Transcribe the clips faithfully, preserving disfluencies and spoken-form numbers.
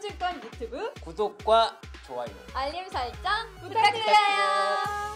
삼성증권 유튜브 구독과 좋아요, 알림 설정 부탁드려요.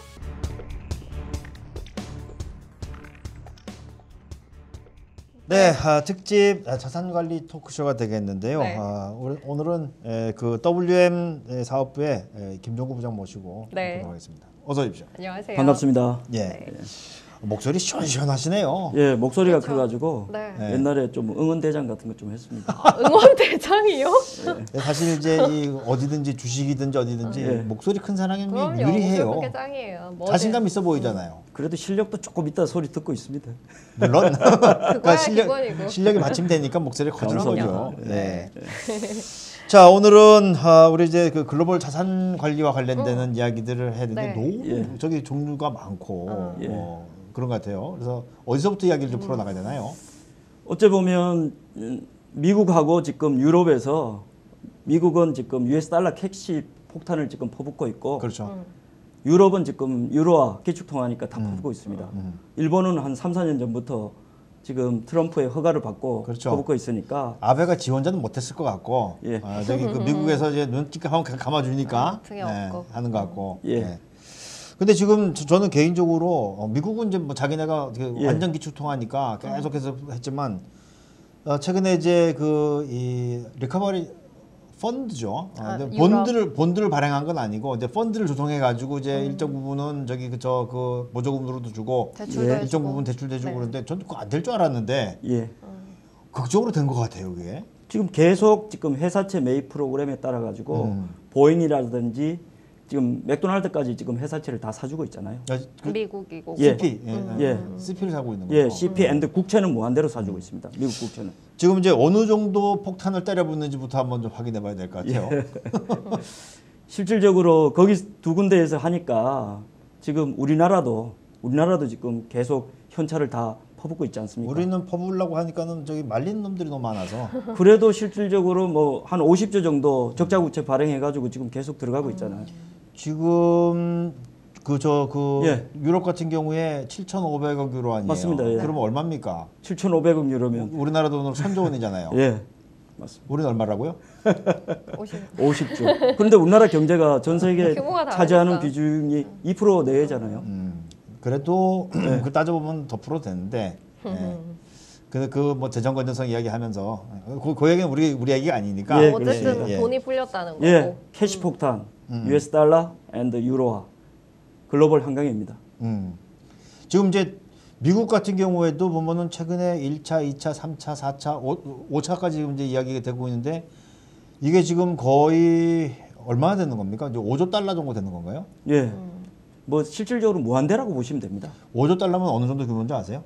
네, 아, 특집 자산관리 토크쇼가 되겠는데요. 네. 아, 오늘은 에, 그 더블유엠 사업부의 에, 김종구 부장 모시고 네. 하도록 하겠습니다. 어서 오십시오. 안녕하세요. 반갑습니다. 예, 네. 목소리 시원시원하시네요. 예, 목소리가 그렇죠. 커가지고 네. 네. 옛날에 좀 응원대장 같은 거 좀 했습니다. 응원 대장이요? 네, 사실 이제 이 어디든지 주식이든지 어디든지 예. 목소리 큰 사람이 그럼요. 유리해요. 목소리 짱이에요. 뭐든. 자신감 있어 보이잖아요. 그래도 실력도 조금 있다 소리 듣고 있습니다. 물론 그러니까 실력, 기본이고. 실력이 받침되니까 목소리가 커지는 그럼요. 거죠. 네. 자, 오늘은 아, 우리 이제 그 글로벌 자산 관리와 관련되는 이야기들을 해야 되는데 네. 너무 예. 저기 종류가 많고 어. 예. 뭐 그런 것 같아요. 그래서 어디서부터 이야기를 좀 풀어 나가야 되나요? 어째 보면 음, 미국하고 지금 유럽에서 미국은 지금 유에스 달러 캐시 폭탄을 지금 퍼붓고 있고 그렇죠. 유럽은 지금 유로화 기축통화니까 다 퍼붓고 있습니다. 음. 일본은 한 삼, 사 년 전부터 지금 트럼프의 허가를 받고 그렇죠. 퍼붓고 있으니까 아베가 지원자는 못했을 것 같고, 예. 아, 저기 그 미국에서 이제 눈찍 한번 감아주니까 음, 등에 업고. 하는 것 같고. 예. 예. 근데 지금 저- 저는 개인적으로 어, 미국은 이제 뭐 자기네가 그 예. 완전 기축통화니까 계속해서 했지만 어, 최근에 이제 그 이 리커버리 펀드죠. 어, 아, 근데 유럽. 본드를 본드를 발행한 건 아니고 이제 펀드를 조성해 가지고 이제 음. 일정 부분은 저기 그저 그 보조금으로도 주고 대출도 예. 해주고. 일정 부분 대출도 해주고 네. 그런데 저는 그거 안 될 줄 알았는데 예. 극적으로 된 것 같아요, 그게. 지금 계속 지금 회사채 매입 프로그램에 따라 가지고 음. 보잉이라든지 지금 맥도날드까지 지금 회사채를 다 사주고 있잖아요. 야, 그 미국이고. 예. 씨피, 예, 음. 예. 씨피를 사고 있는 거죠. 예, 씨피 앤드 국채는 무한대로 사주고 있습니다. 미국 국채는. 지금 이제 어느 정도 폭탄을 때려붓는지부터 한번 좀 확인해봐야 될 것 같아요. 예. 실질적으로 거기 두 군데에서 하니까 지금 우리나라도 우리나라도 지금 계속 현찰을 다 퍼붓고 있지 않습니까? 우리는 퍼부으려고 하니까는 저기 말린 놈들이 너무 많아서. 그래도 실질적으로 뭐 한 오십 조 정도 적자 국채 발행해 가지고 지금 계속 들어가고 있잖아요. 지금 그 저 그 예. 유럽 같은 경우에 칠천오백억 유로 아니에요? 맞습니다. 예. 그러면 얼마입니까? 칠천오백억 유로면 우리나라 돈으로 천조 원이잖아요. 예. 맞습니다. 우리는 얼마라고요? 오십. 오십 조. 그런데 우리나라 경제가 전 세계 규모가 다르니까. 차지하는 비중이 이 퍼센트 내외잖아요. 음, 그래도 네. 그 따져보면 더 풀어도 되는데. 예. 근데 그 뭐 재정 건전성 이야기하면서 그, 그 얘기는 우리 우리 얘기가 아니니까. 예, 어쨌든 그렇습니다. 예. 돈이 풀렸다는 거고. 예, 캐시 폭탄, 음. 유에스 달러 앤드 유로화 글로벌 환경입니다. 음. 지금 이제 미국 같은 경우에도 보면은 최근에 일 차, 이 차, 삼 차, 사 차, 오 차까지 지금 이제 이야기가 되고 있는데 이게 지금 거의 얼마나 되는 겁니까? 이제 오조 달러 정도 되는 건가요? 예, 뭐 실질적으로 무한대라고 보시면 됩니다. 오조 달러면 어느 정도 규모인지 아세요?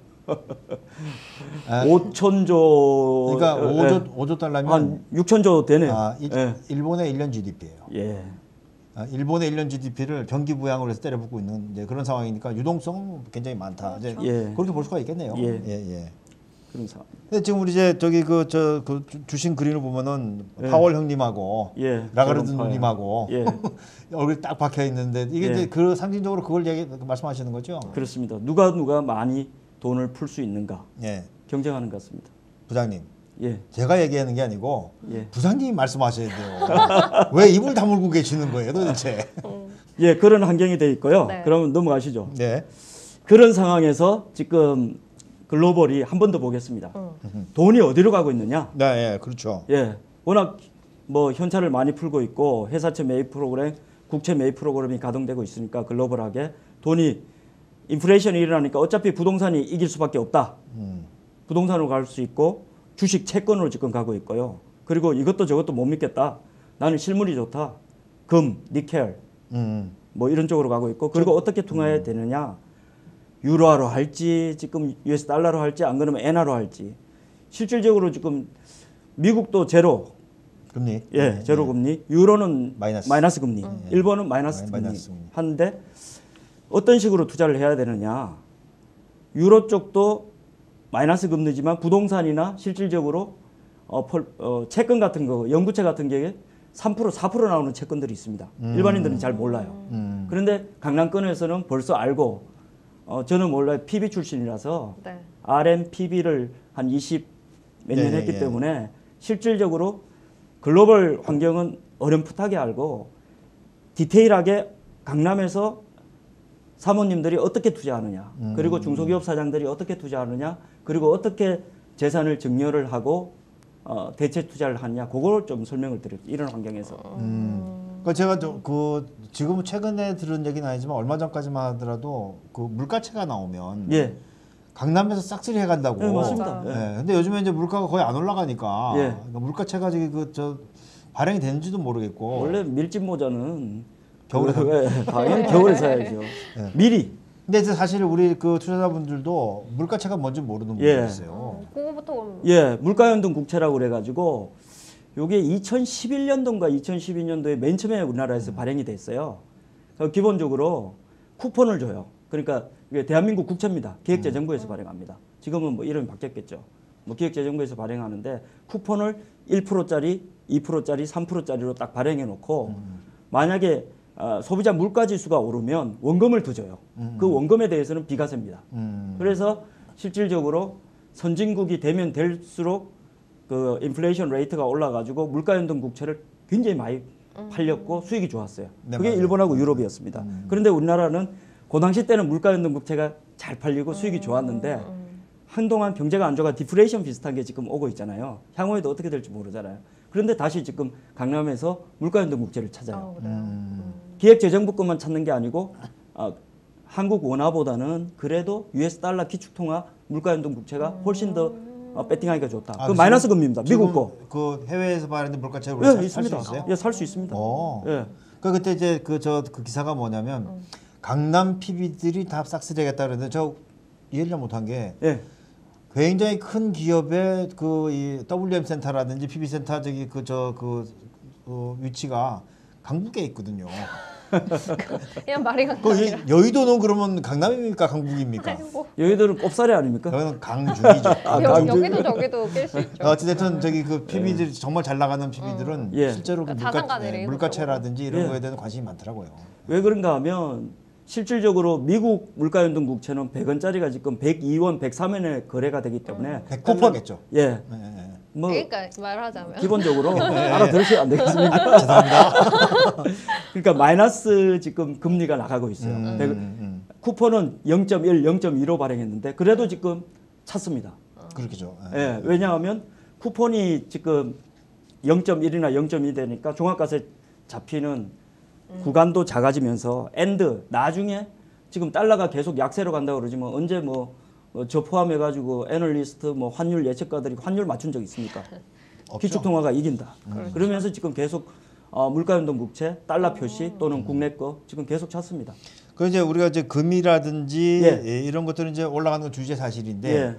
아, 오천조, 그러니까 오조 오조 달러면 한 육천조 되네요. 아, 이, 예. 일본의 일 년 지디피예요. 예. 아, 일본의 일 년 지디피를 경기 부양으로 해서 때려붓고 있는 이제 그런 상황이니까 유동성은 굉장히 많다. 이제 예. 그렇게 볼 수가 있겠네요. 예. 예, 예. 그런 상황. 근데 지금 우리 이제 저기 그 저 그 주신 그림을 보면은 예. 파월 형님하고 예. 라가르드 저런 파월. 누님하고 예. 얼굴이 딱 박혀 있는데 이게 예. 이제 그 상징적으로 그걸 얘기 말씀하시는 거죠? 그렇습니다. 누가 누가 많이 돈을 풀 수 있는가 예, 경쟁하는 것 같습니다. 부장님. 예. 제가 얘기하는 게 아니고 예. 부장님이 말씀하셔야 돼요. 왜 입을 다물고 계시는 거예요, 도대체? 예, 그런 환경이 돼 있고요. 네. 그러면 넘어가시죠. 네. 그런 상황에서 지금 글로벌이 한 번 더 보겠습니다. 돈이 어디로 가고 있느냐? 네, 예, 그렇죠. 예, 워낙 뭐 현찰을 많이 풀고 있고 회사채 매입 프로그램, 국채 매입 프로그램이 가동되고 있으니까 글로벌하게 돈이 인플레이션이 일어나니까 어차피 부동산이 이길 수밖에 없다. 음. 부동산으로 갈 수 있고 주식 채권으로 지금 가고 있고요. 그리고 이것도 저것도 못 믿겠다. 나는 실물이 좋다. 금, 니켈 음. 뭐 이런 쪽으로 가고 있고 그리고 어떻게 통화해야 되느냐? 유로화로 할지 지금 유에스 달러로 할지 안 그러면 엔화로 할지 실질적으로 지금 미국도 제로 금리. 예 제로 금리 유로는 마이너스. 마이너스 금리 일본은 마이너스 마- 금리 마이너스 금리. 하는데 어떤 식으로 투자를 해야 되느냐 유로 쪽도 마이너스 금리지만 부동산이나 실질적으로 어, 펄, 어, 채권 같은 거 연구채 같은 게 삼 퍼센트 사 퍼센트 나오는 채권들이 있습니다. 일반인들은 잘 몰라요. 음. 그런데 강남권에서는 벌써 알고 어, 저는 원래 피비 출신이라서 네. 알엠피비를 한 이십 몇 년 예, 예, 했기 예. 때문에 실질적으로 글로벌 환경은 어렴풋하게 알고 디테일하게 강남에서 사모님들이 어떻게 투자하느냐, 음. 그리고 중소기업 사장들이 어떻게 투자하느냐, 그리고 어떻게 재산을 증여를 하고 어, 대체 투자를 하느냐, 그걸 좀 설명을 드려요. 이런 환경에서. 음. 그러니까 제가 저, 그 지금 최근에 들은 얘기는 아니지만 얼마 전까지만 하더라도 그 물가채가 나오면 예, 강남에서 싹쓸이 해간다고. 네, 맞습니다. 예. 근데 요즘에 이제 물가가 거의 안 올라가니까 예. 그러니까 물가채가 저기 그저 발행이 되는지도 모르겠고. 원래 밀짚 모자는 겨울에 그, 예, 당연히 겨울에 사야죠. 예. 미리. 근데 이제 사실 우리 그 투자자분들도 물가채가 뭔지 모르는 분들이 예. 있어요. 어, 그거부터 그럼 예, 물가연동 국채라고 그래가지고 요게 이천십일 년도인가 이천십이 년도에 맨 처음에 우리나라에서 발행이 됐어요. 그래서 기본적으로 쿠폰을 줘요. 그러니까 이게 대한민국 국채입니다. 기획재정부에서 발행합니다. 지금은 뭐 이름이 바뀌었겠죠. 뭐 기획재정부에서 발행하는데 쿠폰을 일 퍼센트짜리, 이 퍼센트짜리, 삼 퍼센트짜리로 딱 발행해 놓고 만약에 어, 소비자 물가지수가 오르면 원금을 더 줘요. 그 원금에 대해서는 비과세입니다. 음. 그래서 실질적으로 선진국이 되면 될수록 그 인플레이션 레이트가 올라가지고 물가연동 국채를 굉장히 많이 팔렸고 수익이 좋았어요. 네, 그게 맞아요. 일본하고 유럽이었습니다. 음. 그런데 우리나라는 그 당시 때는 물가연동 국채가 잘 팔리고 수익이 좋았는데 한동안 경제가 안 좋아 디플레이션 비슷한 게 지금 오고 있잖아요. 향후에도 어떻게 될지 모르잖아요. 그런데 다시 지금 강남에서 물가연동 국채를 찾아요. 아, 그래요. 음. 기획재정부 것만 찾는 게 아니고 어, 한국 원화보다는 그래도 유에스 달러 기축통화 물가연동 국채가 훨씬 더 어, 배팅하기가 좋다. 아, 그 지금- 마이너스 금리입니다. 미국 지금 거. 그 해외에서 발행된 물가채를 예, 살 수 있습니다. 있어요? 예, 살 수 있습니다. 어. 예. 그 그때 이제 그 저 그 기사가 뭐냐면 강남 피비들이 다 싹쓸이하겠다 그랬는데 저 이해를 못한 게 예. 굉장히 큰 기업의 그 이 더블유엠 센터라든지 피비 센터 저기 그 저 그 어, 위치가 강북에 있거든요. 그냥 말이 그 강남이라. 이- 여의도는 그러면 강남입니까 강북입니까? 아이고. 여기들은 꼽사리 아닙니까? 여기는 강중이죠. 아, 여, 강중. 여기도 저기도 낄 수 있죠. 어찌됐든 저기 그 피비들 정말 잘 나가는 피비들은 예. 실제로 그 그러니까 물가, 자산가들이 네, 물가채라든지 이런 예. 거에 대한 관심이 많더라고요. 왜 그런가 하면 실질적으로 미국 물가연동 국채는 백 원짜리가 지금 백이 원, 백삼 원에 거래가 되기 때문에 백 달러겠죠. 예. 예, 예. 뭐 그러니까 말하자면 기본적으로 알아들으시면 안 되겠습니까? 죄송합니다. 그러니까 마이너스 지금 금리가 나가고 있어요. 음, 백- 음, 쿠폰은 영 점 일, 영 점 이로 발행했는데 그래도 지금 찼습니다. 음. 그렇겠죠. 예. 예, 왜냐하면 쿠폰이 지금 영 점 일이나 영 점 이 되니까 종합과세 잡히는 구간도 작아지면서 엔드 나중에 지금 달러가 계속 약세로 간다고 그러지만 언제 뭐 저 포함해가지고 애널리스트 뭐 환율 예측가들이 환율 맞춘 적 있습니까? 없죠. 기축통화가 이긴다. 그렇죠. 그러면서 지금 계속 어, 물가연동 국채, 달러 표시 또는 국내 거 지금 계속 찼습니다. 그 이제 우리가 이제 금이라든지 예. 예, 이런 것들은 이제 올라가는 건 주제 사실인데 예,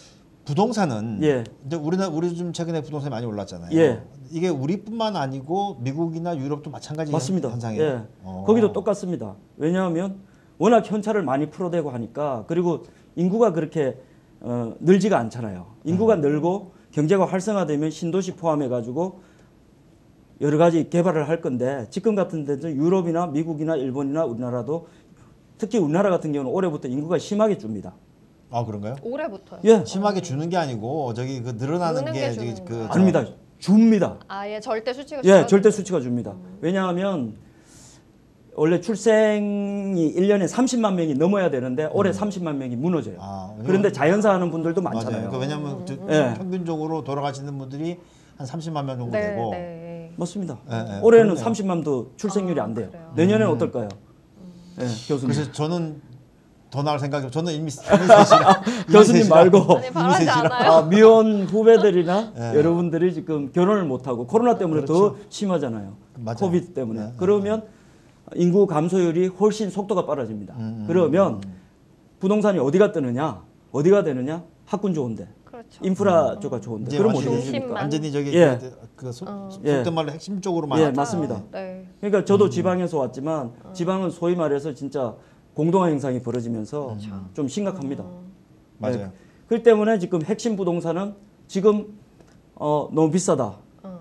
부동산은 예. 이제 우리는 우리 좀 최근에 부동산이 많이 올랐잖아요. 예. 이게 우리뿐만 아니고 미국이나 유럽도 마찬가지 맞습니다. 현상이에요. 예. 어. 거기도 똑같습니다. 왜냐하면 워낙 현찰을 많이 풀어대고 하니까 그리고 인구가 그렇게 어, 늘지가 않잖아요. 인구가 늘고 경제가 활성화되면 신도시 포함해가지고 여러 가지 개발을 할 건데 지금 같은 데는 유럽이나 미국이나 일본이나 우리나라도 특히 우리나라 같은 경우는 올해부터 인구가 심하게 줍니다. 아 그런가요? 올해부터요. 예, 심하게 주는 게 아니고 저기 그 늘어나는 느는 게 게 저기 주는 그 거야. 저- 아닙니다. 줍니다. 아예 절대 수치가 예, 줄어드는 절대 수치가 줍니다. 왜냐하면 원래 출생이 일 년에 삼십만 명이 넘어야 되는데 올해 삼십만 명이 무너져요. 아, 왜냐면- 그런데 자연사 하는 분들도 맞아요. 많잖아요. 그러니까 왜냐하면 저- 예. 평균적으로 돌아가시는 분들이 한 삼십만 명 정도 네, 되고 네. 맞습니다. 예, 예. 올해는 그러네요. 삼십만도 출생률이 아, 안 돼요. 그래요? 내년에는 음. 어떨까요? 예, 교수님. 그래서 저는 더 나을 생각이 저는 이미 이미 셋이라 교수님 말고 아니 바라지 않아요. 아, 미혼 후배들이나 예. 여러분들이 지금 결혼을 못 하고 코로나 때문에 더 심하잖아요. 맞아요. 코비드 때문에. 네, 네, 그러면 인구 감소율이 훨씬 속도가 빨라집니다. 음, 그러면 부동산이 어디가 뜨느냐? 어디가 되느냐? 학군 좋은데. 그렇죠. 인프라 쪽가 좋은데. 이제 그럼 완전히, 어떻게 중심만. 됩니까? 완전히 저기 예. 그, 그 소, 어. 예. 속된 말로 핵심 쪽으로만 예, 왔다. 맞습니다. 네. 그러니까 저도 지방에서 왔지만 지방은 소위 말해서 진짜 공동화 현상이 벌어지면서 좀 심각합니다. 맞아요. 네. 그렇기 때문에 지금 핵심 부동산은 지금 어, 너무 비싸다. 어.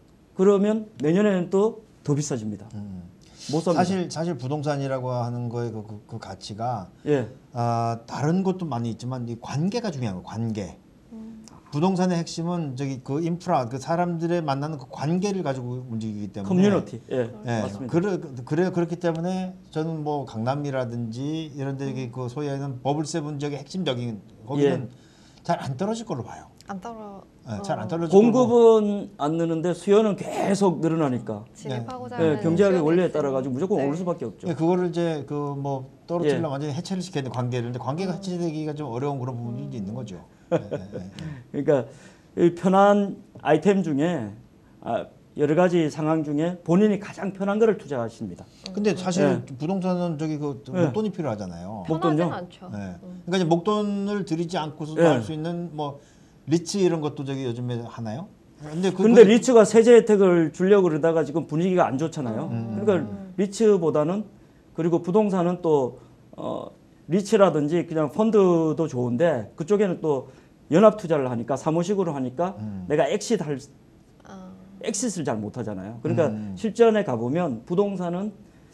그러면 내년에는 또 더 비싸집니다. 음. 못 삽니다. 사실 사실 부동산이라고 하는 거의 그, 그, 그 가치가 예, 아, 다른 것도 많이 있지만 이 관계가 중요한 거예요. 관계. 부동산의 핵심은 저기 그 인프라, 그 사람들의 만나는 그 관계를 가지고 움직이기 때문에. 커뮤니티. 예, 예, 맞습니다. 그래, 그래 그렇기 때문에 저는 뭐 강남이라든지 이런 데 음. 그 소위 하는 버블 세븐 지역의 핵심적인 거기는 예. 잘 안 떨어질 걸로 봐요. 안 떨어. 예, 잘 안 떨어질 걸로. 공급은 안 느는데 수요는 계속 늘어나니까 진입하고자 예, 하는 경제학의 수요가 원리에 있으니. 따라 가지고 무조건 네. 오를 수밖에 없죠. 예, 그거를 이제 그 뭐 떨어뜨리려면 예. 완전히 해체를 시켜야 되는 관계를. 근데 관계가 음. 해체되기가 좀 어려운 그런 부분들도 있는 거죠. 예, 예, 예. 그러니까 이 편한 아이템 중에 아, 여러 가지 상황 중에 본인이 가장 편한 거를 투자하십니다. 근데 사실 예. 부동산은 저기 그 예. 목돈이 필요하잖아요. 목돈요? 편하진 않죠. 예. 음. 그러니까 이제 목돈을 들이지 않고서도 예. 할 수 있는 뭐 리츠 이런 것도 저기 요즘에 하나요? 근데 그, 근데 그- 리츠가 세제 혜택을 주려고 그러다가 지금 분위기가 안 좋잖아요. 음. 그러니까 리츠보다는 그리고 부동산은 또 어, 리츠라든지 그냥 펀드도 좋은데 그쪽에는 또 연합 투자를 하니까 사모식으로 하니까 음. 내가 엑시트 할 아, 엑시트를 잘 못하잖아요. 그러니까 음. 실전에 가보면 부동산은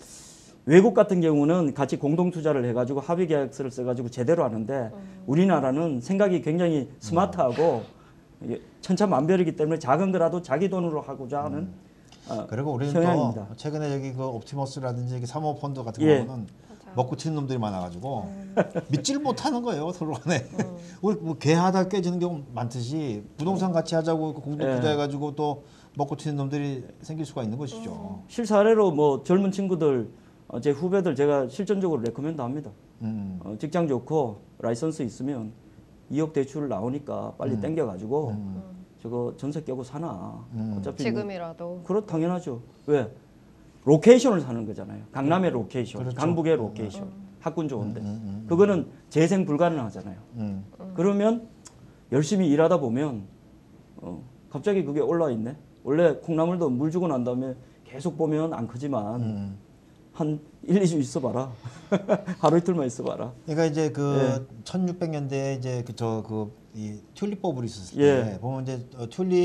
외국 같은 경우는 같이 공동 투자를 해가지고 합의 계약서를 써가지고 제대로 하는데 우리나라는 생각이 굉장히 스마트하고 이게 천차만별이기 때문에 작은 거라도 자기 돈으로 하고자 하는 어, 그리고 우리는 성향입니다. 또 최근에 여기 그 옵티머스라든지 이게 사모펀드 같은 예. 경우는 맞아요. 먹고 튀는 놈들이 많아가지고 믿질 못하는 거예요 서로 간에. 우리 뭐 개하다 깨지는 경우 많듯이 부동산 같이 하자고 공동 예. 투자해가지고 또 먹고 튀는 놈들이 생길 수가 있는 것이죠. 실사례로 뭐 젊은 친구들 어, 제 후배들 제가 실전적으로 레코멘드 합니다. 음. 어, 직장 좋고 라이선스 있으면 이억 대출 나오니까 빨리 음. 땡겨가지고 음. 저거 전세 깨고 사나. 음. 어차피 뭐 지금이라도. 그렇 당연하죠. 왜? 로케이션을 사는 거잖아요. 강남의 로케이션, 그렇죠. 강북의 로케이션, 학군 좋은데 음, 음, 음. 그거는 재생 불가능하잖아요. 음. 그러면 열심히 일하다 보면 어, 갑자기 그게 올라 있네. 원래 콩나물도 물 주고 난 다음에 계속 보면 안 크지만 음. 한 일, 이 주 있어봐라. 하루 이틀만 있어봐라. 그러니까 이제 그 예. 천육백 년대에 이제 그 저 그 이 튤립 버블이 있었을 때 예. 보면 이제 어,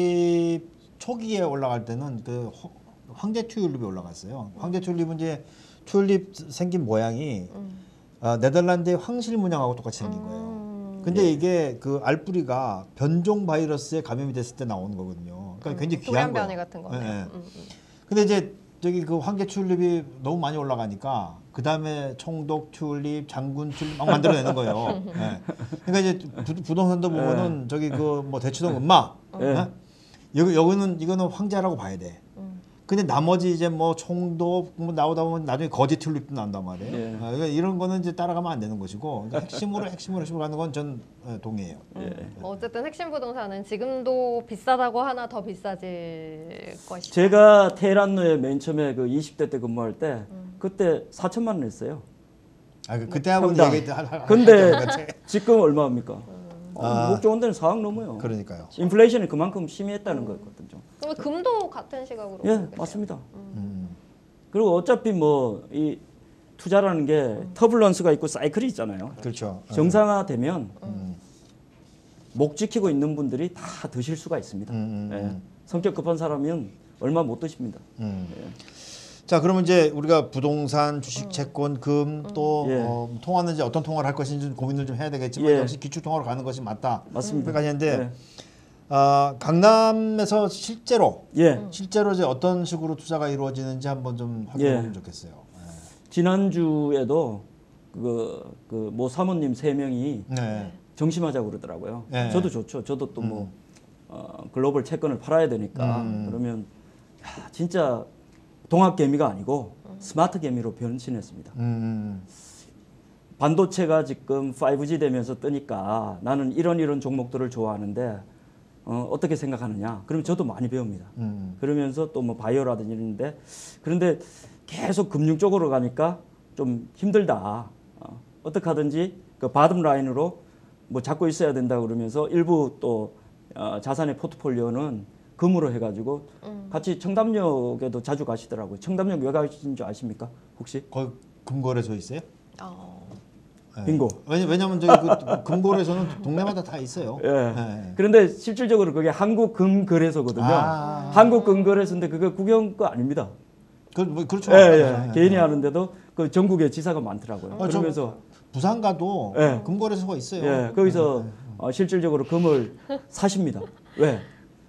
튤립 초기에 올라갈 때는 그 허- 황제 튤립이 올라갔어요. 황제 튤립은 이제 튤립 생긴 모양이 음. 어, 네덜란드의 황실 문양하고 똑같이 생긴 거예요. 음. 근데 이게 그 알뿌리가 변종 바이러스에 감염이 됐을 때 나오는 거거든요. 그러니까 굉장히 귀한 돌연변이 거예요. 같은 거네요. 예, 예. 음, 음. 근데 이제 저기 그 황제 튤립이 너무 많이 올라가니까 그 다음에 총독 튤립, 장군 튤립 막 만들어내는 거예요. 예. 그러니까 이제 부, 부동산도 보면은 저기 그 뭐 대치동 음마, 예. 어? 여기 여기는 이거는 황제라고 봐야 돼. 음. 근데 나머지 이제 뭐 총독 뭐 나오다 보면 나중에 거지 튤립도 나온단 말이에요. 예. 어, 그러니까 이런 거는 이제 따라가면 안 되는 것이고 그러니까 핵심으로 핵심으로 핵심으로 가는 건 전 동의해요. 예. 어쨌든 핵심 부동산은 지금도 비싸다고 하나 더 비싸질 것이다. 제가 테헤란로에 맨 처음에 그 이십 대 때 근무할 때 그때 사천만 원 했어요. 아, 그- 그때하고는 평당. 얘기 할, 할, 근데 할 같아. 지금 얼마입니까? 어, 아. 목 좋은 데는 사억 넘어요. 그러니까요. 인플레이션이 그만큼 심했다는 거거든요. 그러면 금도 같은 시각으로 예, 보겠네요. 맞습니다. 음. 그리고 어차피 뭐 이 투자라는 게 터블런스가 있고 사이클이 있잖아요. 그렇죠. 정상화되면 음. 목 지키고 있는 분들이 다 드실 수가 있습니다. 음, 음, 예. 음. 성격 급한 사람은 얼마 못 드십니다. 음. 자, 그러면 이제 우리가 부동산, 주식, 채권, 금 또 예. 어, 통화는 이제 어떤 통화를 할 것인지 좀 고민을 좀 해야 되겠지만 예. 역시 기축 통화로 가는 것이 맞다. 맞습니다. 그러니까 했는데 예. 아, 강남에서 실제로 예. 실제로 이제 어떤 식으로 투자가 이루어지는지 한번 좀 확인해 보면 예. 좋겠어요. 지난주에도 그, 그 모 사모님 세 명이 네. 정심하자고 그러더라고요. 네. 저도 좋죠. 저도 또 뭐 어, 글로벌 채권을 팔아야 되니까 음. 그러면 야, 진짜 동학 개미가 아니고 스마트 개미로 변신했습니다. 음. 반도체가 지금 파이브지 되면서 뜨니까 나는 이런 이런 종목들을 좋아하는데 어, 어떻게 생각하느냐? 그러면 저도 많이 배웁니다. 음. 그러면서 또 뭐 바이오라든지 이런데 그런데 계속 금융 쪽으로 가니까 좀 힘들다. 어, 어떻게 하든지 그 바텀 라인으로 뭐 잡고 있어야 된다 그러면서 일부 또 어, 자산의 포트폴리오는 금으로 해가지고 음. 같이 청담역에도 자주 가시더라고요. 청담역 왜 가신 줄 아십니까? 혹시? 거기 금거래소 있어요? 어. 네. 빙고. 왜냐, 왜냐면 저기 그 금거래소는 동네마다 다 있어요. 예. 네. 그런데 실질적으로 그게 한국금거래소거든요. 아. 한국금거래소인데 그거 국영 거 아닙니다. 그, 뭐, 그렇죠. 예, 네. 예. 개인이 하는데도 그 전국에 지사가 많더라고요. 어, 저 그러면서 부산 가도 예. 금거래소가 있어요. 예, 거기서 어, 실질적으로 금을 사십니다. 왜?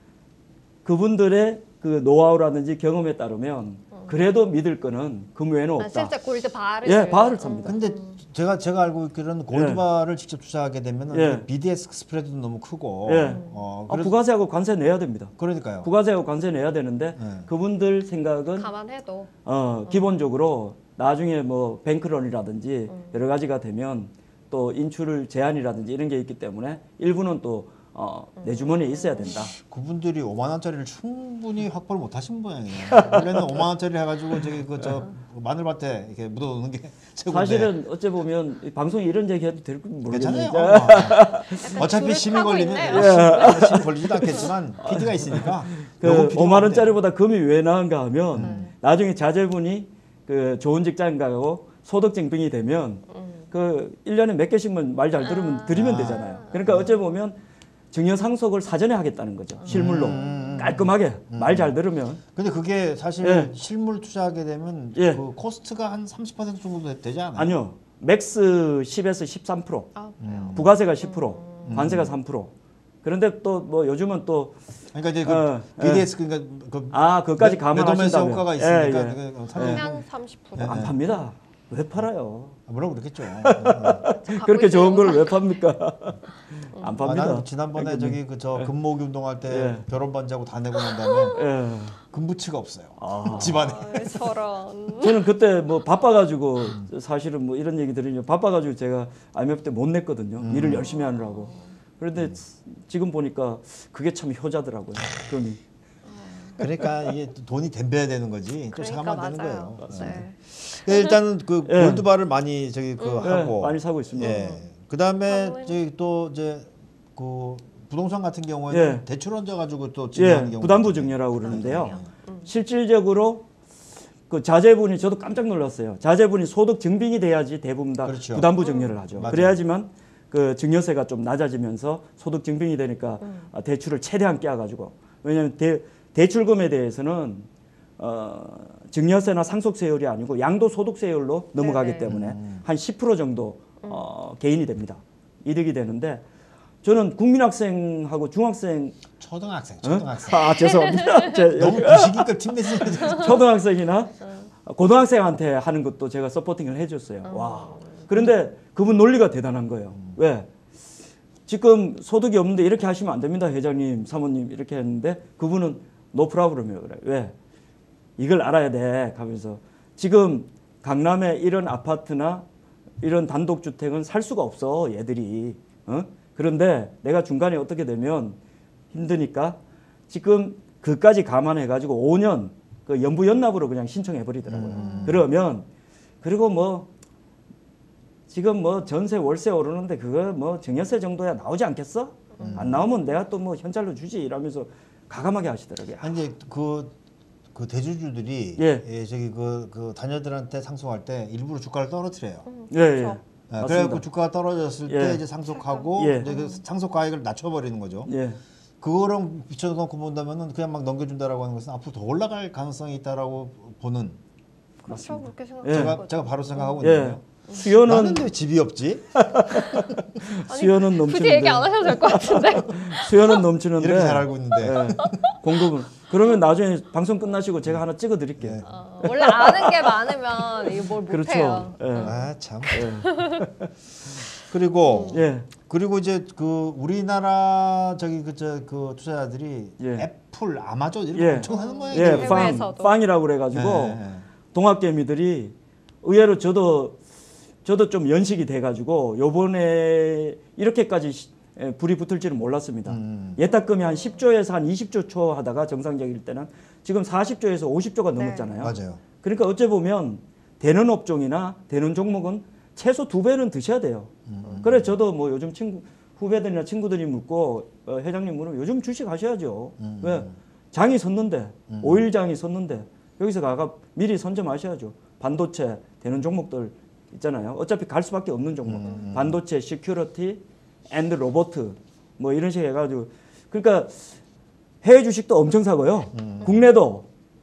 그분들의 그 노하우라든지 경험에 따르면 그래도 믿을 거는 금 외에는 아, 없다. 실제 골드 바를 예, 바를 삽니다. 근데 제가 제가 알고 있기로는 골드바를 직접 투자하게 되면 예. 비디에스 스프레드도 너무 크고 예. 어, 아, 그래서 부가세하고 관세 내야 됩니다. 그러니까요. 부가세하고 관세 내야 되는데 네. 그분들 생각은 감안해도 어, 기본적으로 나중에 뭐 뱅크런이라든지 음. 여러 가지가 되면 또 인출 제한이라든지 이런 게 있기 때문에 일부는 또 어, 내 주머니에 있어야 된다. 그분들이 오만 원짜리를 충분히 확보를 못 하신 모양이에요. 원래는 오만 원짜리 해가지고 저기 그 저 마늘밭에 이렇게 묻어놓는 게 최고인데. 사실은 어째 보면 이 방송에 이런 얘기 해도 될지 모르겠네요. 괜찮아요. 어. 어차피 줄을 심의 타고 걸리면 있네요. 심의 걸리지도 않겠지만 피디가 있으니까. 그 요건 피디가 오만 하면 원짜리보다 금이 왜 나은가 하면 음. 나중에 자제분이 그 좋은 직장 가고 소득 증빙이 되면 음. 그 일 년에 몇 개씩만 말 잘 들으면 드리면 아. 되잖아요. 그러니까 어째 보면 증여 상속을 사전에 하겠다는 거죠. 실물로 음. 깔끔하게 말 잘 들으면 근데 그게 사실 예. 실물 투자하게 되면 예. 그 코스트가 한 삼십 퍼센트 정도 되지 않아요? 아니요. 맥스 십에서 십삼 퍼센트, 아, 음. 부가세가 십 퍼센트, 관세가 삼 퍼센트. 그런데 또 뭐 요즘은 또 그러니까 이제 그 어, 비디에스 그러니까 그 아, 그것까지 매- 감안하신다면 매도매수 효과가 있으니까 예, 예. 그 상당히 그냥 삼십 퍼센트. 예. 안 팝니다. 왜 팔아요? 아, 뭐라고 그랬겠죠. 그렇게 좋은 걸 왜 팝니까? 안 아, 팝니다. 나는 지난번에 저기 그 저 금모기 운동할 때 예. 결혼 반지하고 다 내고 난 다음에 예. 금부치가 없어요. 아. 집안에. 아, 저런. 저는 그때 뭐 바빠가지고 사실은 뭐 이런 얘기 들으면 바빠가지고 제가 아이엠에프 때 못 냈거든요. 음. 일을 열심히 하느라고. 그런데 지금 보니까 그게 참 효자더라고요. 금이. 그러니까 이게 또 돈이 덤벼야 되는 거지. 그러니까 쫓아가면 안 되는 맞아요. 거예요. 네. 네, 일단은 그 예. 골드바를 많이 저기 그 음. 하고 예, 많이 사고 있습니다. 예. 그다음에 하고는- 저기 또 이제 그 부동산 같은 경우에는 예. 대출 얹어 가지고 또 증여하는 예, 경우 부담부 증여라고 그러는데요. 음. 실질적으로 그 자제분이 저도 깜짝 놀랐어요. 자제분이 소득 증빙이 돼야지 대부분 다 그렇죠. 부담부 증여를 하죠. 맞아요. 그래야지만 그 증여세가 좀 낮아지면서 소득 증빙이 되니까 음. 아, 대출을 최대한 깨가지고 왜냐하면 대, 대출금에 대해서는 어, 증여세나 상속세율이 아니고 양도소득세율로 넘어가기 네네. 때문에 음. 한 십 퍼센트 정도 어, 개인이 됩니다. 이득이 되는데 저는 국민학생하고 중학생 초등학생, 어? 초등학생. 아 죄송합니다. 제, 너무 부시기급 팀내시 초등학생이나 고등학생한테 하는 것도 제가 서포팅을 해줬어요. 와. 그런데 그분 논리가 대단한 거예요. 왜? 지금 소득이 없는데 이렇게 하시면 안 됩니다. 회장님, 사모님 이렇게 했는데 그분은 노 프라브럼이에요. 그래. 왜? 이걸 알아야 돼. 하면서 지금 강남에 이런 아파트나 이런 단독주택은 살 수가 없어. 얘들이. 어? 그런데 내가 중간에 어떻게 되면 힘드니까 지금 그까지 감안해가지고 오 년 그 연부연납으로 그냥 신청해 버리더라고요. 음. 그러면 그리고 뭐 지금 뭐 전세 월세 오르는데 그거 뭐 증여세 정도야 나오지 않겠어? 음. 안 나오면 내가 또 뭐 현찰로 주지 이러면서 가감하게 하시더라고요. 아니 이제 그, 그 대주주들이 예. 예, 저기 그, 그 자녀들한테 상속할 때 일부러 주가를 떨어뜨려요. 예, 예. 그렇죠. 예, 맞습니다. 그래갖고 주가가 떨어졌을 예. 때 이제 상속하고 예. 이제 그 상속 가액을 낮춰버리는 거죠. 예. 그거랑 비춰놓고 본다면은 그냥 막 넘겨준다라고 하는 것은 앞으로 더 올라갈 가능성이 있다라고 보는 그렇죠. 그렇게 예. 생각하는 제가 거죠. 제가 바로 생각하고 예. 있는데요. 수요는 나는 왜 집이 없지? 수요는 굳이 얘기 안 넘치는데 하셔도 될 것 같은데. 수요는 넘치는데 이렇게 잘 알고 있는데. 예. 공급은 그러면 나중에 방송 끝나시고 제가 하나 찍어 드릴게요. 예. 어, 원래 아는 게 많으면 이거 뭘 못해요. 그렇죠. 예. 아 참. 예. 그리고 예. 그리고 이제 그 우리나라 저기 그저 그 투자자들이 예. 애플, 아마존 이런 거 예. 엄청 하는 모양이에요. 예, 해외에서도. 빵, 빵이라고 그래가지고 예, 예. 동학개미들이 의외로 저도 저도 좀 연식이 돼가지고 요번에 이렇게까지 시- 예, 불이 붙을 줄은 몰랐습니다. 음. 예탁금이 한 십 조에서 한 이십 조 초 하다가 정상적일 때는 지금 사십 조에서 오십 조가 네. 넘었잖아요. 맞아요. 그러니까 어째 보면 되는 업종이나 되는 종목은 최소 두 배는 드셔야 돼요. 음. 그래 저도 뭐 요즘 친구 후배들이나 친구들이 묻고 어, 회장님 물으면 요즘 주식 하셔야죠. 음. 왜 장이 섰는데 음. 오일 장이 섰는데 여기서 가가 미리 선점하셔야죠. 반도체 되는 종목들 있잖아요. 어차피 갈 수밖에 없는 종목. 음. 반도체, 시큐리티, 앤드 로보트 뭐 이런 식으로 해가지고 그러니까 해외 주식도 엄청 사고요. 음. 국내도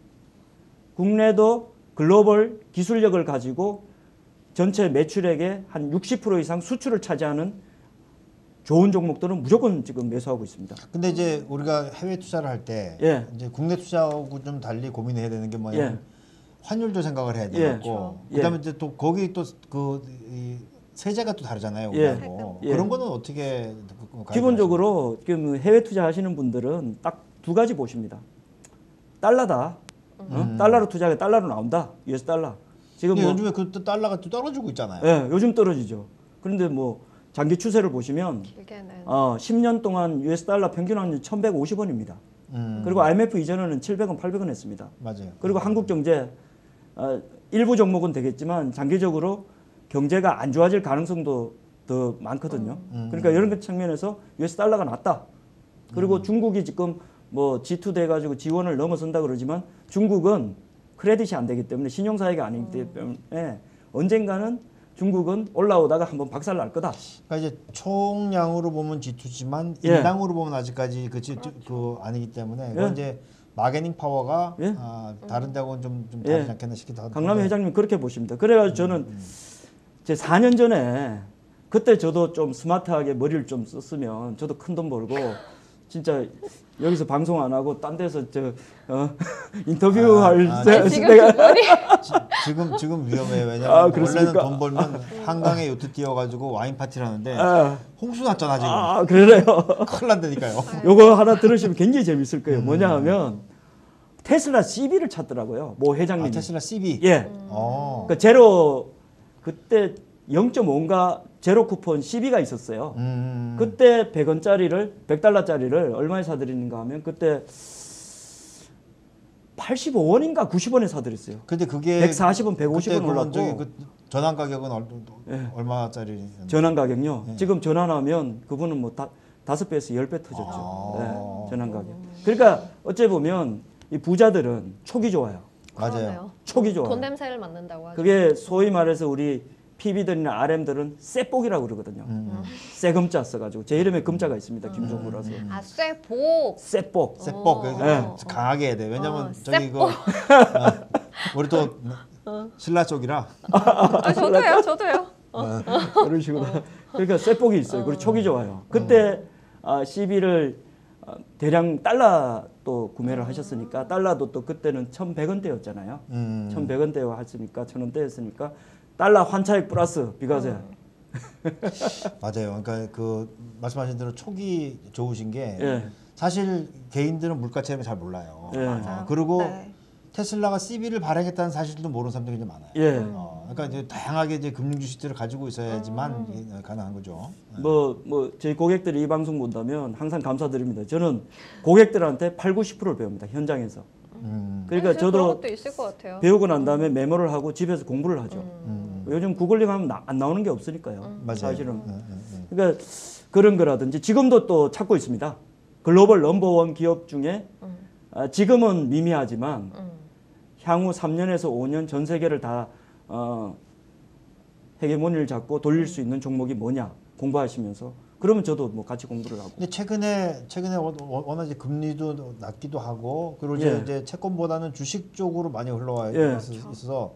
국내도 글로벌 기술력을 가지고 전체 매출액의 한 육십 퍼센트 이상 수출을 차지하는 좋은 종목들은 무조건 지금 매수하고 있습니다. 근데 이제 우리가 해외 투자를 할 때 예. 이제 국내 투자하고 좀 달리 고민해야 되는 게 뭐냐면 예. 환율도 생각을 해야 예. 되고 그렇죠. 그다음에 이제 또 거기 또 그 세제가 또 다르잖아요. 예. 우리하고. 예. 그런 거는 어떻게 기본적으로 지금 해외 투자하시는 분들은 딱 두 가지 보십니다. 달러다. 어? 음. 달러로 투자하게 달러로 나온다. 유에스 달러. 지금 근데 뭐 요즘에 그 달러가 또 떨어지고 있잖아요. 예, 요즘 떨어지죠. 그런데 뭐 장기 추세를 보시면 길게는 어, 십 년 동안 유에스 달러 평균 환율 천백오십 원입니다. 음. 그리고 아이엠에프 이전에는 칠백 원, 팔백 원 했습니다. 맞아요. 그리고 한국 경제 어, 일부 종목은 되겠지만 장기적으로 경제가 안 좋아질 가능성도 더 많거든요. 음. 그러니까 이런 측면에서 유에스 달러가 낫다. 그리고 음. 중국이 지금 뭐 지 투 돼가지고 지원을 넘어선다 그러지만 중국은 크레딧이 안 되기 때문에 신용사회가 아니기 때문에 언젠가는 중국은 올라오다가 한번 박살 날 거다. 그러니까 이제 총량으로 보면 지 투지만 예. 인당으로 보면 아직까지 그, 지, 그 아니기 때문에 그건 예. 이제 마개닝 파워가 예. 아, 다른 데하고는 좀, 좀 예. 다르지 않겠나 싶기도 하고. 강남의 회장님 그렇게 보십니다. 그래가지고 저는 제 사 년 전에 그때 저도 좀 스마트하게 머리를 좀 썼으면 저도 큰 돈 벌고 진짜 여기서 방송 안 하고 딴 데서 저 어, 인터뷰할 아, 아, 때 아니, 지금 내가 그거니? 지, 지금 지금 위험해요. 왜냐면 아, 원래는 그렇습니까? 돈 벌면 한강에 요트 띄워가지고 와인 파티를 하는데 아, 홍수 났잖아 지금. 아 그래요. 큰일 난다니까요. 요거 하나 들으시면 굉장히 재밌을 거예요. 음. 뭐냐 하면 테슬라 씨비를 찾더라고요. 모 회장님이. 아, 테슬라 씨비. 예. 어. 그 제로 그때 영 점 오인가 제로 쿠폰 씨비가 있었어요. 음. 그때 백 원짜리를 백 달러짜리를 얼마에 사드리는가 하면 그때 팔십오 원인가 구십 원에 사드렸어요. 근데 그게 백사십 원, 백오십 원 그때 그러면 올랐고 저기 그 전환 가격은 얼, 예. 얼마짜리? 전환 가격요. 예. 지금 전환하면 그분은 뭐 다, 다섯 배에서 열 배 터졌죠. 아. 예, 전환 가격. 그러니까 어째 보면 이 부자들은 촉이 좋아요. 맞아요. 그러네요. 촉이 좋아요. 돈 냄새를 맡는다고 하죠. 그게 소위 말해서 우리 피비들이나 알엠들은 쇠복이라고 그러거든요. 음. 쇠금자 써가지고 제 이름에 금자가 있습니다. 김종구라서. 아, 쇠복. 쇠복. 쇠복 어. 예. 어. 강하게 해야 돼. 왜냐면 어, 저기 그 쇠복. 어, 우리 또 신라 쪽이라 아, 저도요, 저도요. 이런 식으로. 그러니까 쇠복이 있어요. 그리고 촉이 좋아요. 그때 아, 씨비를 대량 달러 또 구매를 하셨으니까 달러도 또 그때는 천백 원대였잖아요. 음. 천백 원대와 했으니까 천 원대였으니까 달러 환차익 플러스 비과세. 맞아요. 그러니까 그 말씀하신 대로 촉이 좋으신 게 예. 사실 개인들은 물가체를 잘 몰라요. 예. 어, 그리고 네. 테슬라가 씨비를 발행했다는 사실도 모르는 사람들이 굉장히 많아요. 예. 어, 그러니까 이제 다양하게 이제 금융 주식들을 가지고 있어야지만 이게 가능한 거죠. 뭐, 뭐, 저희 고객들이 이 방송 본다면 항상 감사드립니다. 저는 고객들한테 팔, 구십 퍼센트를 배웁니다. 현장에서. 음. 그러니까 사실 그런 저도 것도 있을 것 같아요. 배우고 난 다음에 메모를 하고 집에서 공부를 하죠. 음. 요즘 구글링 하면 나- 안 나오는 게 없으니까요. 맞아요. 사실은. 음, 음, 음. 그러니까 그런 거라든지 지금도 또 찾고 있습니다. 글로벌 넘버원 기업 중에 음. 아, 지금은 미미하지만 음. 향후 삼 년에서 오 년 전 세계를 다 어, 헤게모니를 잡고 돌릴 수 있는 종목이 뭐냐 공부하시면서 그러면 저도 뭐 같이 공부를 하고. 근데 최근에 최근에 워- 워- 워낙 이제 금리도 낮기도 하고 그리고 이제, 예. 이제 채권보다는 주식 쪽으로 많이 흘러와 예. 있- 있어서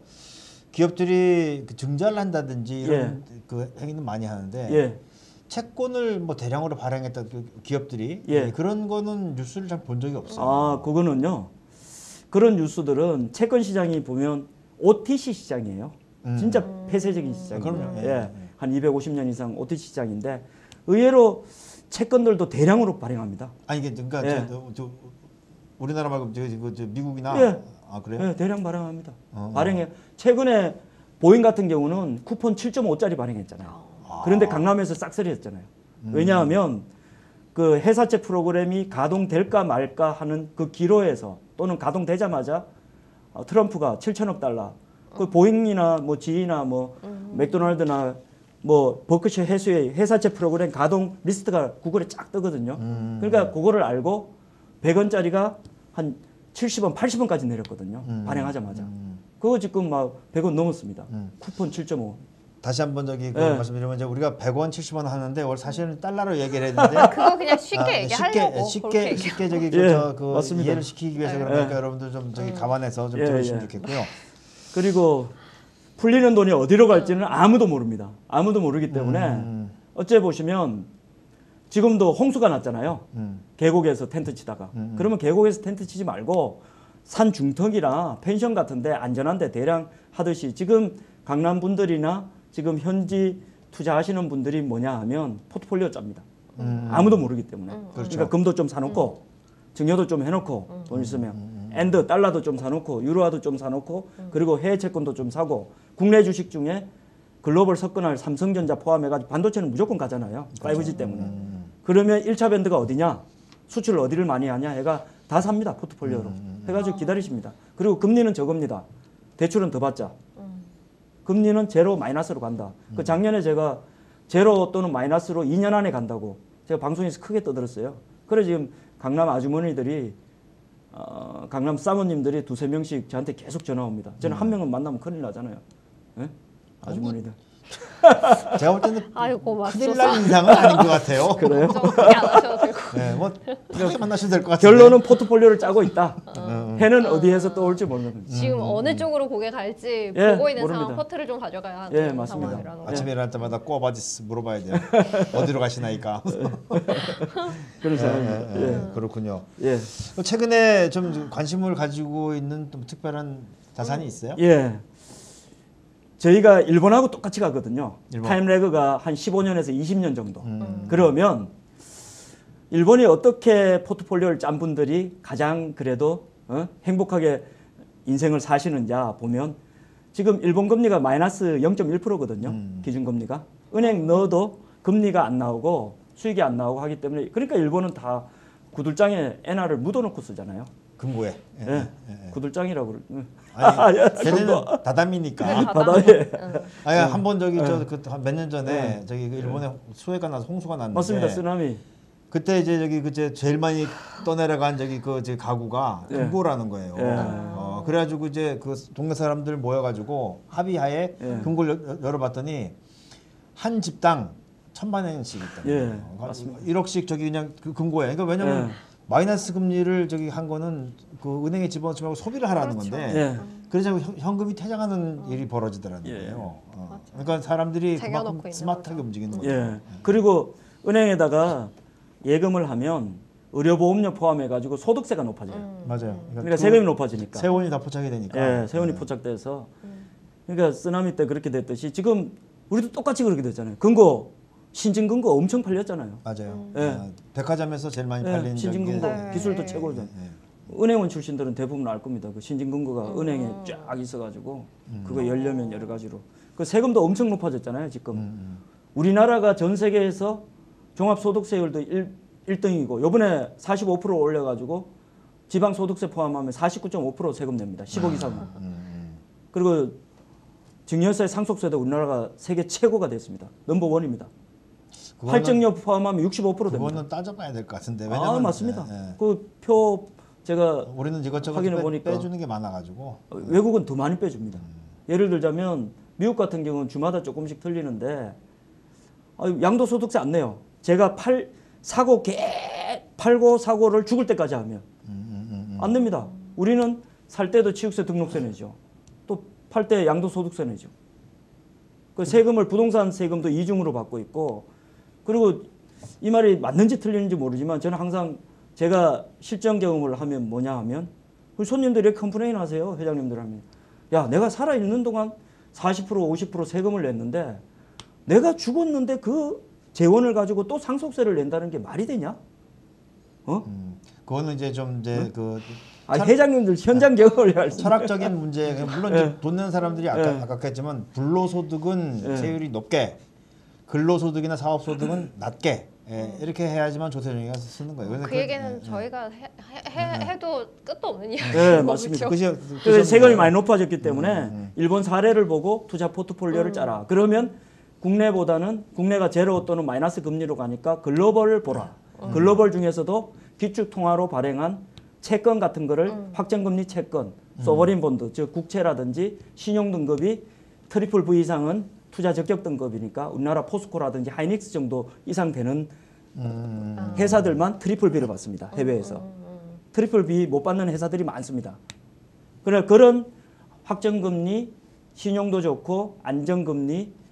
기업들이 그 증자를 한다든지 이런 그 행위는 많이 하는데 예. 채권을 뭐 대량으로 발행했다 그 기업들이 예. 그런 거는 뉴스를 잘 본 적이 없어요. 아, 그거는요. 그런 뉴스들은 채권 시장이 보면 오티씨 시장이에요. 음. 진짜 폐쇄적인 시장이에요. 그럼요. 예. 예. 예. 한 이백오십 년 이상 오티씨 시장인데 의외로 채권들도 대량으로 발행합니다. 아니 이게 그러니까 예. 저, 저, 우리나라 말고 저, 저, 저 미국이나 예. 아 그래요? 예, 대량 발행합니다. 어, 발행해. 최근에 보잉 같은 경우는 쿠폰 칠 점 오짜리 발행했잖아요. 그런데 강남에서 싹쓸이 했잖아요. 음. 왜냐하면 그 회사채 프로그램이 가동될까 말까 하는 그 기로에서 또는 가동되자마자 어, 트럼프가 칠천억 달러 그 보잉이나 뭐 지이나 뭐 맥도날드나 뭐 버크셔 해수의 회사채 프로그램 가동 리스트가 구글에 쫙 뜨거든요. 음. 그러니까 그거를 알고 백 원짜리가 한 칠십 원, 팔십 원까지 내렸거든요. 음. 발행하자마자. 음. 그거 지금 막 백 원 넘었습니다. 음. 쿠폰 칠 점 오. 다시 한번 저기 그 예. 말씀드리면 이제 우리가 백 원, 칠십 원 하는데 원래 사실은 달러로 얘기를 했는데 그거 그냥 쉽게 아, 얘기하려고 쉽게 그렇게 쉽게, 얘기하고. 쉽게 저기 예, 그, 그 맞습니다. 이해를 시키기 위해서 예. 그러니까 예. 여러분들 좀 저기 감안해서 좀 예, 들으시면 예. 좋겠고요. 그리고 풀리는 돈이 어디로 갈지는 아무도 모릅니다. 아무도 모르기 때문에 음. 어째 보시면 지금도 홍수가 났잖아요. 음. 계곡에서 텐트 치다가. 음, 음. 그러면 계곡에서 텐트 치지 말고 산 중턱이나 펜션 같은데 안전한데 대량 하듯이 지금 강남 분들이나 지금 현지 투자하시는 분들이 뭐냐 하면 포트폴리오 짭니다. 음. 아무도 모르기 때문에. 음. 그렇죠. 그러니까 금도 좀 사놓고 증여도 좀 해놓고 돈 있으면 엔드 달러도 좀 사놓고 유로화도 좀 사놓고 그리고 해외 채권도 좀 사고 국내 주식 중에 글로벌 석권할 삼성전자 포함해가지고 반도체는 무조건 가잖아요. 파이브 지 때문에. 음. 그러면 일 차 밴드가 어디냐? 수출을 어디를 많이 하냐? 해가 다 삽니다. 포트폴리오로. 해가지고 기다리십니다. 그리고 금리는 저겁니다. 대출은 더 받자. 금리는 제로 마이너스로 간다. 그 작년에 제가 제로 또는 마이너스로 이 년 안에 간다고 제가 방송에서 크게 떠들었어요. 그래 지금 강남 아주머니들이 어, 강남 사모님들이 두세 명씩 저한테 계속 전화 옵니다. 저는 한 명은 만나면 큰일 나잖아요. 예? 아주머니들. 제가 볼 때는 아이고 큰일 맞소사. 날 인상은 아닌 것 같아요. 그래요? 그렇게 안 하셔도 되고. 네, 뭐 편하게 만나셔도 될 것 같아요. 결론은 포트폴리오를 짜고 있다. 음. 해는 어디에서 떠올지 모르는 거죠. 지금 어느 쪽으로 고개 갈지 예, 보고 있는 모릅니다. 상황, 퍼트를 좀 가져가야 하는 예, 맞습니다. 상황이라는 거. 아침에 일어날 때마다 꼬아바지 물어봐야 돼요. 어디로 가시나이까. 그런 예, 상황입니다. 예, 예. 예, 그렇군요. 예. 최근에 좀 관심을 가지고 있는 좀 특별한 자산이 있어요? 예. 저희가 일본하고 똑같이 가거든요. 일본. 타임 레그가 한 십오 년에서 이십 년 정도. 음. 그러면 일본이 어떻게 포트폴리오를 짠 분들이 가장 그래도 어? 행복하게 인생을 사시는지 보면 지금 일본 금리가 마이너스 영 점 일 퍼센트거든요. 음. 기준금리가. 은행 넣어도 금리가 안 나오고 수익이 안 나오고 하기 때문에 그러니까 일본은 다 구들장에 엔알을 묻어놓고 쓰잖아요. 금고에. 예, 예. 예, 예. 구들장이라고 그러. 아니, 예, 걔네는 다다미니까. 그래, 바다에. 아니 한 번 저기 예. 저몇 년 전에 예. 저기 그 일본에 수해가 나서 홍수가 났는데 맞습니다. 쓰나미. 그때 이제 저기 그제 제일 많이 떠내려간 저기 그 제 가구가 예. 금고라는 거예요. 예. 어, 그래가지고 이제 그 동네 사람들 모여가지고 합의하에 예. 금고를 열- 열어봤더니 한 집당 천만 원씩 있다. 예, 맞습니다. 일억씩 저기 그냥 그 금고에. 그러니까 왜냐면 예. 마이너스 금리를 저기 한 거는 그 은행에 집어넣지 말고 소비를 하라는 그렇죠. 건데. 예. 그래서 현- 현금이 퇴장하는 일이 벌어지더라는 예. 거예요. 어. 그러니까 사람들이 쟁여놓고 그만큼 있는 스마트하게 거죠. 움직이는 거죠. 예. 그리고 은행에다가 예금을 하면 의료보험료 포함해가지고 소득세가 높아져요. 음. 맞아요. 그러니까 세금이 높아지니까. 세원이 다 포착이 되니까. 예, 세원이 네. 포착돼서. 그러니까 쓰나미 때 그렇게 됐듯이 지금 우리도 똑같이 그렇게 됐잖아요. 금고 신진 금고 엄청 팔렸잖아요. 맞아요. 예. 아, 백화점에서 제일 많이 예, 팔리는 신진 저기- 금고 네. 기술도 최고죠. 예. 은행원 출신들은 대부분 알 겁니다. 그 신진 금고가 음. 은행에 쫙 있어가지고 그거 열려면 여러 가지로. 그 세금도 엄청 높아졌잖아요. 지금. 음, 우리나라가 전 세계에서 종합소득세율도 일, 일 등이고 요번에 사십오 퍼센트 올려가지고 지방소득세 포함하면 사십구 점 오 퍼센트 세금 냅니다. 십억 이상은. 음, 음. 그리고 증여세 상속세도 우리나라가 세계 최고가 됐습니다. 넘버원입니다. 그거는- 할증료 포함하면 육십오 퍼센트 됩니다. 그거는 따져봐야 될 것 같은데. 아 왜냐면 맞습니다. 예, 예. 그 표 제가 우리는 이것저것 확인해 빼, 보니까. 빼주는 게 많아가지고. 외국은 더 많이 빼줍니다. 예를 들자면 미국 같은 경우는 주마다 조금씩 틀리는데 아, 양도소득세 안 내요. 제가 팔 사고 개 팔고 사고를 죽을 때까지 하면 음, 음, 음, 음. 안 냅니다. 우리는 살 때도 취득세 등록세 내죠. 또 팔 때 양도소득세 내죠. 그 세금을 부동산 세금도 이중으로 받고 있고 그리고 이 말이 맞는지 틀리는지 모르지만 저는 항상 제가 실전 경험을 하면 뭐냐 하면 우리 손님들이 컴플레인 하세요. 회장님들 하면 야 내가 살아있는 동안 사십 퍼센트 오십 퍼센트 세금을 냈는데 내가 죽었는데 그 재원을 가지고 또 상속세를 낸다는 게 말이 되냐? 어? 음. 그거는 이제 좀 이제 그 아 철- 회장님들 현장 경험을 할 수. 철학적인 문제. 물론 예. 이제 돈 내는 사람들이 아까 예. 아까 했지만 불로소득은 예. 세율이 높게, 근로소득이나 사업소득은 낮게 예, 이렇게 해야지만 조세정의가 쓰는 거예요. 그래서 그 얘기는 예, 저희가 해, 해, 해, 해도 끝도 없는 이야기고 네, 맞습니다. 그렇죠? 그죠? 그래서 세금이 많이 높아졌기 때문에 음, 음. 일본 사례를 보고 투자 포트폴리오를 짜라. 그러면 국내보다는 국내가 제로 또는 마이너스 금리로 가니까 글로벌을 보라. 글로벌 중에서도 기축통화로 발행한 채권 같은 거를 음. 확정금리 채권, 소버린 본드, 즉 국채라든지 신용 등급이 트리플 V 이상은 투자 적격 등급이니까 우리나라 포스코라든지 하이닉스 정도 이상 되는 음. 회사들만 트리플 B를 받습니다. 해외에서. 트리플 B 못 받는 회사들이 많습니다. 그래 그런 확정금리, 신용도 좋고 안정금리,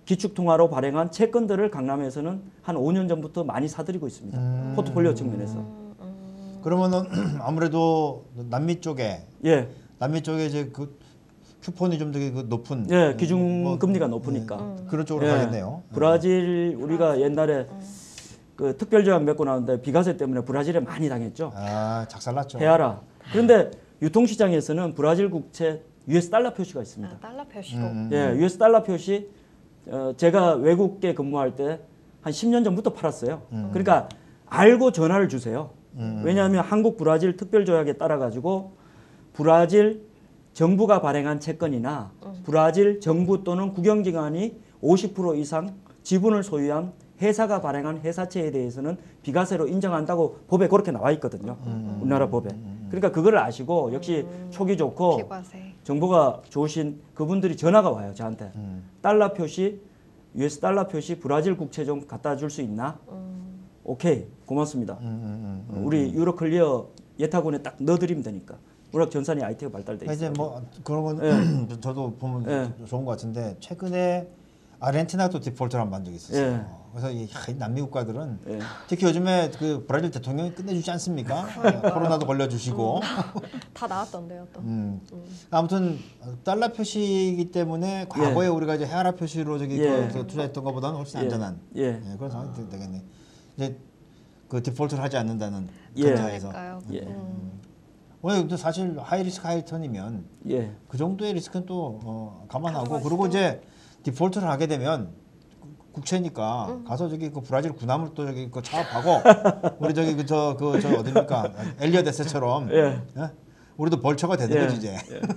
기축통화로 발행한 채권들을 강남에서는 한 오 년 전부터 많이 사들이고 있습니다. 음. 포트폴리오 측면에서. 그러면은 아무래도 남미 쪽에 예, 남미 쪽에 이제 그 쿠폰이 좀 되게 그 높은 예, 기준 뭐, 금리가 높으니까. 예, 그런 쪽으로 예, 가겠네요. 브라질 우리가 옛날에 그 특별 조약 맺고 나왔는데 비과세 때문에 브라질에 많이 당했죠. 아, 작살났죠. 헤아라. 그런데 유통시장에서는 브라질 국채 유에스 달러 표시가 있습니다. 아, 달러 표시로. 음. 예, 유에스 달러 표시 어, 제가 외국계 근무할 때 한 십 년 전부터 팔았어요. 음. 그러니까 알고 전화를 주세요. 음. 왜냐하면 한국 브라질 특별 조약에 따라 가지고 브라질 정부가 발행한 채권이나 브라질 정부 또는 국영기관이 오십 퍼센트 이상 지분을 소유한 회사가 발행한 회사채에 대해서는 비과세로 인정한다고 법에 그렇게 나와 있거든요. 음. 우리나라 법에. 그러니까 그걸 아시고 역시 촉이 좋고 비과세. 정보가 좋으신 그분들이 전화가 와요 저한테. 음. 달러 표시, 유에스 달러 표시 브라질 국채 좀 갖다 줄 수 있나? 음. 오케이, 고맙습니다. 음, 음, 음. 우리 유로클리어 예탁원에 딱 넣어드리면 되니까. 워낙 전산이 아이티가 발달돼 그러니까 있어요. 이제 뭐 그런 건 저도 보면 예. 좋은 것 같은데 최근에 아르헨티나도 디폴트를 한 번 적이 있었어요. 예. 그래서 이 야, 이 남미 국가들은 예. 특히 요즘에 그 브라질 대통령이 끝내주지 않습니까? 코로나도 걸려주시고. 다 나왔던데요 또. 음. 아무튼 달러 표시이기 때문에 과거에 우리가 이제 헤아라 표시로 저기 예. 그 투자했던 것보다는 훨씬 안전한 예. 예, 그런 상황이 되- 되겠네. 이제 그 디폴트를 하지 않는다는 예. 전자에서. 그러니까요. 예. 음. 오늘 근데 사실 하이 리스크 하이 턴이면 예. 그 정도의 리스크는 또 어, 감안하고 가져갈 그리고 수도. 이제 디폴트를 하게 되면 국채니까 음. 가서 저기 그 브라질 군함을 또 저기 그 차업하고 우리 저기 그 저 그 저 어딥니까 엘리엇 에세처럼 예. 예? 우리도 벌처가 되는 예. 거지 이제.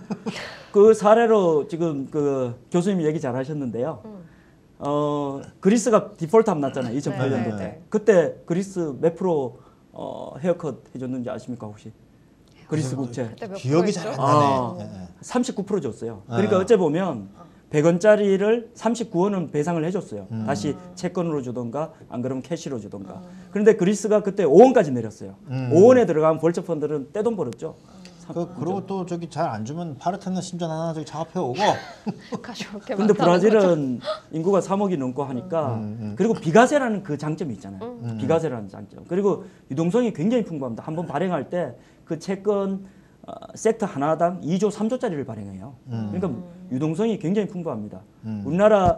그 사례로 지금 그 교수님 얘기 잘 하셨는데요. 음. 어, 그리스가 디폴트 함 났잖아요. 이천팔 년도 네, 때. 네, 네. 그때 그리스 몇 프로 어, 헤어컷 해줬는지 아십니까 혹시? 그리스 국채. 그때 몇 기억이 잘 안 프로였죠? 나네. 아. 예, 예. 삼십구 퍼센트 줬어요. 그러니까 아. 어째 보면 백 원짜리를 삼십구 원은 배상을 해줬어요. 음. 다시 채권으로 주던가 안 그러면 캐시로 주던가. 그런데 그리스가 그때 오 원까지 내렸어요. 음. 오 원에 들어가면 벌처 펀드는 떼돈 벌었죠. 그, 그리고 또 저기 잘 안 주면 파르테논 신전 하나 저기 작업해 오고. 가져올게 근데 많다는 거죠. 브라질은 인구가 삼억이 넘고 하니까 그리고 비과세라는 그 장점이 있잖아요. 비과세라는 장점. 그리고 유동성이 굉장히 풍부합니다. 한번 발행할 때 그 채권 어, 섹터 하나당 이조 삼조짜리를 발행해요. 그러니까 유동성이 굉장히 풍부합니다. 음. 우리나라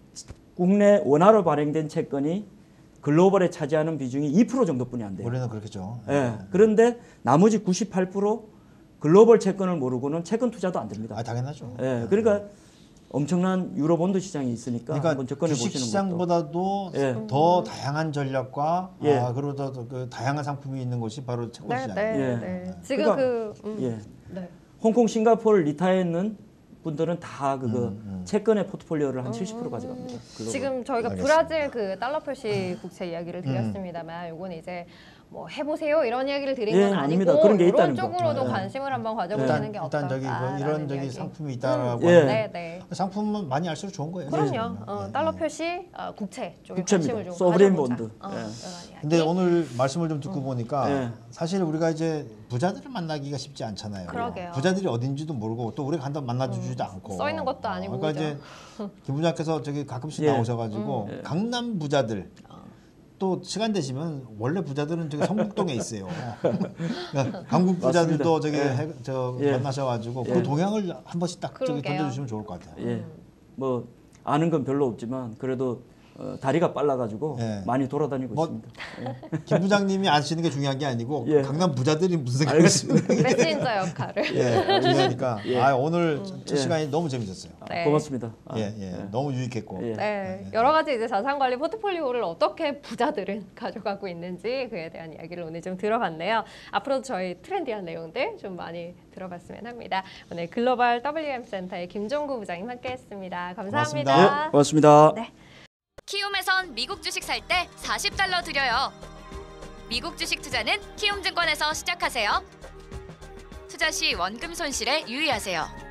국내 원화로 발행된 채권이 글로벌에 차지하는 비중이 이 퍼센트 정도뿐이 안 돼요. 우리는 그렇겠죠. 예. 그런데 나머지 구십팔 퍼센트 글로벌 채권을 모르고는 채권 투자도 안 됩니다. 아 당연하죠. 예, 그러니까 엄청난 유로본드 시장이 있으니까 그러니까 한번 접근해 주식 보시는 것도. 시장보다도 예. 더 다양한 전략과 예. 아, 그리고 더 그 다양한 상품이 있는 곳이 바로 채권 네, 시장. 네, 예. 네. 지금 그러니까- 그 음, 예. 네. 홍콩, 싱가포르 리타에 있는 분들은 다 그거 음, 채권의 포트폴리오를 한 칠십 퍼센트 가져갑니다. 글로벌. 지금 저희가 알겠습니다. 브라질 그 달러 표시 국채 이야기를 드렸습니다만 요건 이제 뭐 해보세요 이런 이야기를 드린 예, 건 아니고 아닙니다. 그런 게 이런 있다는 거. 쪽으로도 예. 관심을 한번 가져보시는 일단 게 일단 저기 뭐 어떨까라는 이런 저기 이야기. 상품이 있다라고 예. 하는 네, 네. 상품은 많이 알수록 좋은 거예요. 그럼요. 예. 어, 달러 표시 어, 국채 쪽에 국채입니다. 관심을 좀 소브레인 가져보자. 본드. 어, 예. 이런 이야기. 근데 오늘 말씀을 좀 듣고 보니까 예. 사실 우리가 이제 부자들을 만나기가 쉽지 않잖아요. 그러게요. 부자들이 어딘지도 모르고 또 우리가 간다 만나주지도 않고. 써 있는 것도 아니고, 그러니까 이제 김 부장께서 저기 가끔씩 예. 나오셔가지고 강남 부자들. 또 시간 되시면 원래 부자들은 저기 성북동에 있어요. 그러니까 한국 부자들도 저기 예. 해- 저 예. 만나셔가지고 예. 그 동향을 한 번씩 딱 저기 그러게요. 던져주시면 좋을 것 같아요. 예. 뭐 아는 건 별로 없지만 그래도 어, 다리가 빨라가지고 예. 많이 돌아다니고 뭐, 있습니다. 김 부장님이 아시는 게 중요한 게 아니고 예. 강남 부자들이 무슨 생각이 있습니까? 메신저 역할을. 예, 중요하니까. 예. 아 오늘 첫 예. 시간이 너무 재밌었어요. 네. 고맙습니다. 아, 예, 예, 너무 유익했고. 예. 네, 여러 가지 이제 자산 관리 포트폴리오를 어떻게 부자들은 가져가고 있는지 그에 대한 이야기를 오늘 좀 들어봤네요. 앞으로도 저희 트렌디한 내용들 좀 많이 들어봤으면 합니다. 오늘 글로벌 더블유엠 센터의 김종구 부장님 함께했습니다. 감사합니다. 고맙습니다. 예, 고맙습니다. 네. 키움에선 미국 주식 살 때 사십 달러 드려요. 미국 주식 투자는 키움증권에서 시작하세요. 투자 시 원금 손실에 유의하세요.